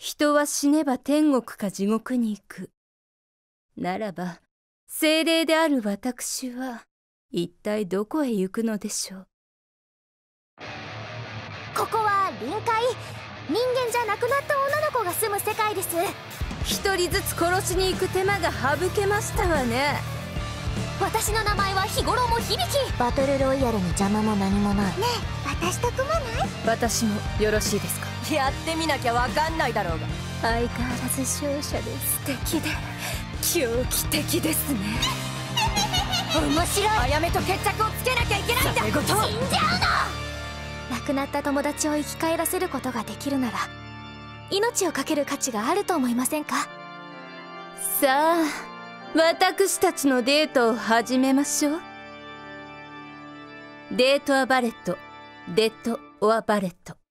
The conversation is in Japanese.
人は死ねば天国か地獄に行く。ならば、精霊である私は、一体どこへ行くのでしょう。 ここは臨海。人間じゃなくなった女の子が住む世界です。 一人ずつ殺しに行く手間が省けましたわね。 私の名前は日頃も響き。バトルロイヤルに邪魔も何もない。ねえ、私と組まない？ 私もよろしいですか？ やってみなきゃわかんないだろうが。 相変わらず勝者で素敵で狂気的ですね。 面白い。 あやめと決着をつけなきゃいけないんだ。 死んじゃうの。亡くなった友達を生き返らせることができるなら、命を懸ける価値があると思いませんか？ さあ、私たちのデートを始めましょう。デートアバレット、デッド・オア・バレット。